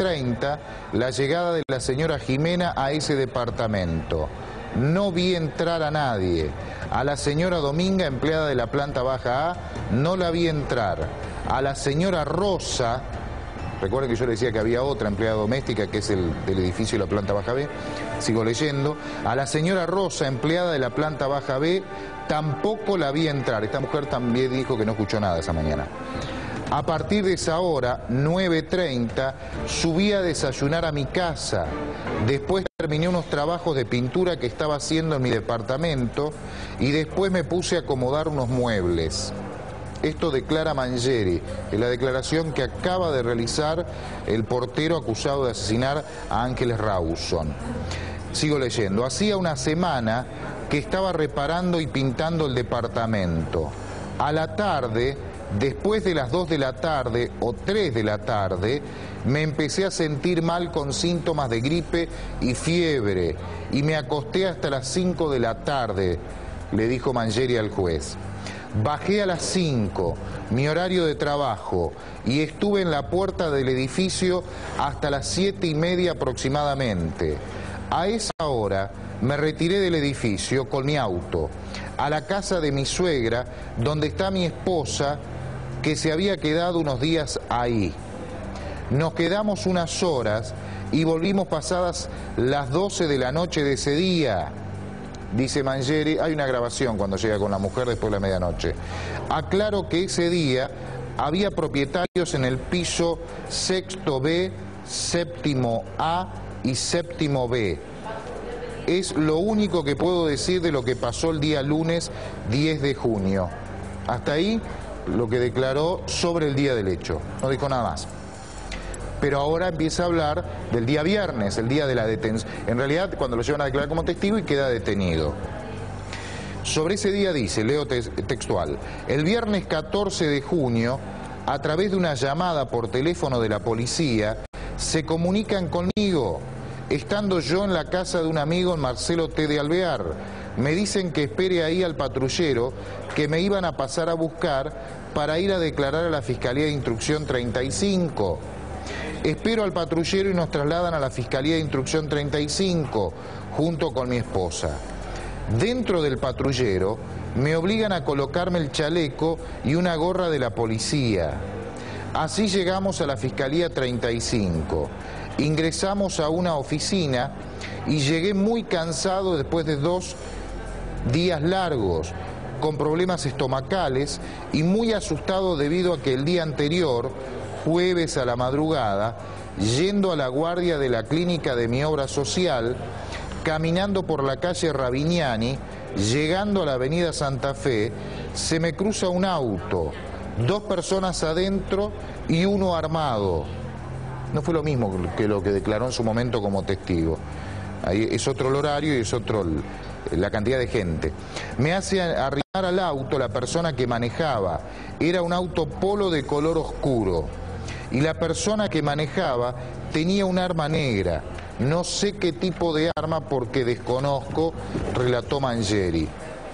9:30 la llegada de la señora Jimena a ese departamento. No vi entrar a nadie. A la señora Dominga, empleada de la planta baja A, no la vi entrar. A la señora Rosa, recuerden que yo le decía que había otra empleada doméstica, que es del edificio de la planta baja B, sigo leyendo. A la señora Rosa, empleada de la planta baja B, tampoco la vi entrar. Esta mujer también dijo que no escuchó nada esa mañana. A partir de esa hora, 9:30, subí a desayunar a mi casa. Después terminé unos trabajos de pintura que estaba haciendo en mi departamento y después me puse a acomodar unos muebles. Esto declara Mangieri, en la declaración que acaba de realizar el portero acusado de asesinar a Ángeles Rawson. Sigo leyendo. Hacía una semana que estaba reparando y pintando el departamento. A la tarde, después de las 2 de la tarde o 3 de la tarde, me empecé a sentir mal con síntomas de gripe y fiebre y me acosté hasta las 5 de la tarde, le dijo Mangieri al juez. Bajé a las 5, mi horario de trabajo, y estuve en la puerta del edificio hasta las 7:30 aproximadamente. A esa hora me retiré del edificio con mi auto a la casa de mi suegra, donde está mi esposa, que se había quedado unos días ahí. Nos quedamos unas horas y volvimos pasadas las 12 de la noche de ese día. Dice Mangieri, hay una grabación cuando llega con la mujer después de la medianoche. Aclaro que ese día había propietarios en el piso 6º B, 7º A y 7º B. Es lo único que puedo decir de lo que pasó el día lunes 10 de junio. Hasta ahí lo que declaró sobre el día del hecho. No dijo nada más. Pero ahora empieza a hablar del día viernes, el día de la detención. En realidad, cuando lo llevan a declarar como testigo y queda detenido. Sobre ese día dice, leo textual, el viernes 14 de junio, a través de una llamada por teléfono de la policía, se comunican conmigo, estando yo en la casa de un amigo en Marcelo T. de Alvear. Me dicen que espere ahí al patrullero, que me iban a pasar a buscar para ir a declarar a la Fiscalía de Instrucción 35. Espero al patrullero y nos trasladan a la Fiscalía de Instrucción 35, junto con mi esposa. Dentro del patrullero me obligan a colocarme el chaleco y una gorra de la policía. Así llegamos a la Fiscalía 35. Ingresamos a una oficina y llegué muy cansado después de 2 días largos, con problemas estomacales y muy asustado debido a que el día anterior, jueves a la madrugada, yendo a la guardia de la clínica de mi obra social, caminando por la calle Ravignani, llegando a la avenida Santa Fe, se me cruza un auto, 2 personas adentro y uno armado. No fue lo mismo que lo que declaró en su momento como testigo. Ahí es otro el horario y es otro la cantidad de gente. Me hace arrimar al auto la persona que manejaba. Era un auto Polo de color oscuro. Y la persona que manejaba tenía un arma negra. No sé qué tipo de arma porque desconozco, relató Mangieri.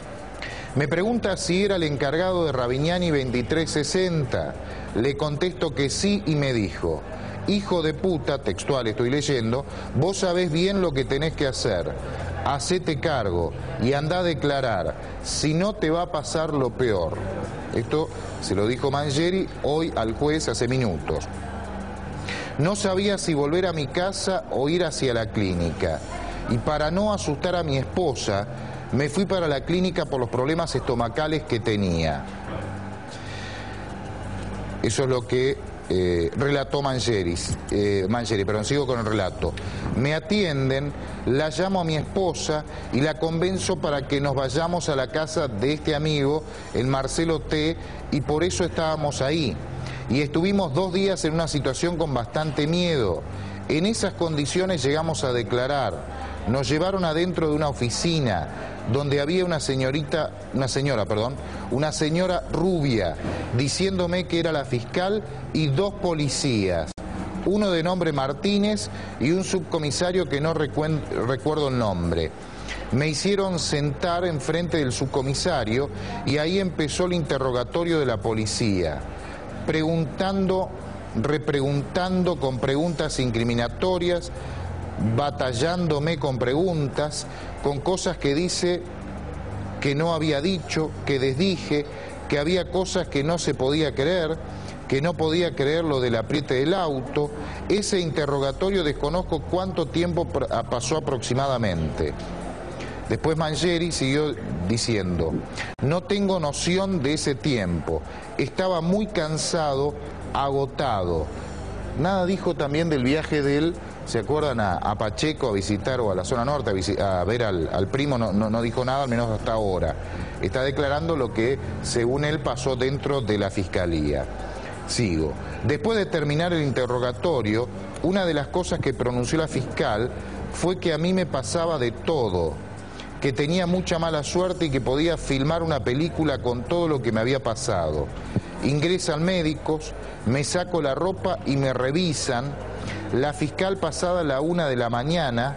Me pregunta si era el encargado de Ravignani 2360. Le contesto que sí y me dijo, hijo de puta, textual estoy leyendo, vos sabés bien lo que tenés que hacer. Hacete cargo y andá a declarar, si no te va a pasar lo peor. Esto se lo dijo Mangieri hoy al juez hace minutos. No sabía si volver a mi casa o ir hacia la clínica. Y para no asustar a mi esposa, me fui para la clínica por los problemas estomacales que tenía. Eso es lo que relató Mangieri, sigo con el relato. Me atienden, la llamo a mi esposa y la convenzo para que nos vayamos a la casa de este amigo, el Marcelo T, y por eso estábamos ahí. Y estuvimos 2 días en una situación con bastante miedo. En esas condiciones llegamos a declarar. Nos llevaron adentro de una oficina donde había una señora rubia, diciéndome que era la fiscal y 2 policías, uno de nombre Martínez y un subcomisario que no recuerdo el nombre. Me hicieron sentar enfrente del subcomisario y ahí empezó el interrogatorio de la policía, preguntando repreguntando con preguntas incriminatorias, batallándome con preguntas, con cosas que dice que no había dicho, que desdije, que había cosas que no se podía creer, que no podía creer lo del apriete del auto. Ese interrogatorio desconozco cuánto tiempo pasó aproximadamente. Después Mangieri siguió diciendo, no tengo noción de ese tiempo, estaba muy cansado, agotado. Nada dijo también del viaje de él, ¿se acuerdan? A Pacheco a visitar, o a la zona norte a ver al primo, no dijo nada, al menos hasta ahora. Está declarando lo que, según él, pasó dentro de la Fiscalía. Sigo. Después de terminar el interrogatorio, una de las cosas que pronunció la fiscal fue que a mí me pasaba de todo, que tenía mucha mala suerte y que podía filmar una película con todo lo que me había pasado. Ingresan médicos, me saco la ropa y me revisan. La fiscal, pasada la 1 de la mañana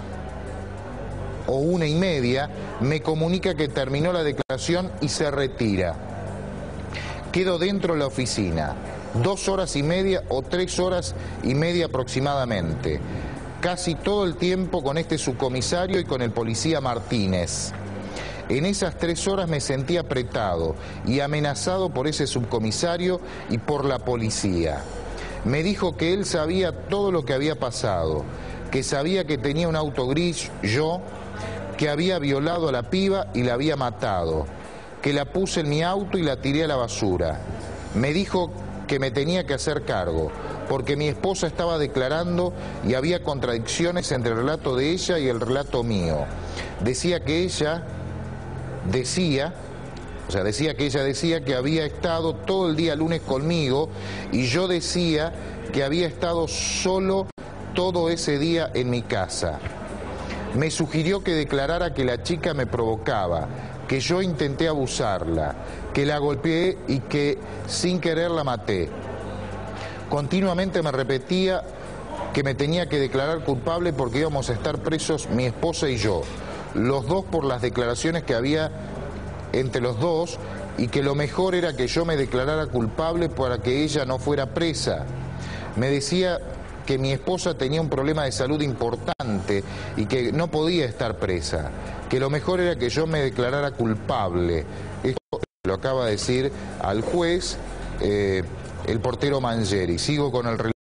o 1:30, me comunica que terminó la declaración y se retira. Quedo dentro de la oficina, 2 horas y media o 3 horas y media aproximadamente. Casi todo el tiempo con este subcomisario y con el policía Martínez. En esas 3 horas me sentí apretado y amenazado por ese subcomisario y por la policía. Me dijo que él sabía todo lo que había pasado, que sabía que tenía un auto gris, yo, que había violado a la piba y la había matado, que la puse en mi auto y la tiré a la basura. Me dijo que me tenía que hacer cargo, porque mi esposa estaba declarando y había contradicciones entre el relato de ella y el relato mío. Decía que ella decía que había estado todo el día lunes conmigo y yo decía que había estado solo todo ese día en mi casa. Me sugirió que declarara que la chica me provocaba, que yo intenté abusarla, que la golpeé y que sin querer la maté. Continuamente me repetía que me tenía que declarar culpable porque íbamos a estar presos mi esposa y yo, los dos por las declaraciones que había entre los dos, y que lo mejor era que yo me declarara culpable para que ella no fuera presa. Me decía que mi esposa tenía un problema de salud importante y que no podía estar presa, que lo mejor era que yo me declarara culpable. Esto lo acaba de decir al juez el portero Mangieri. Sigo con el relato.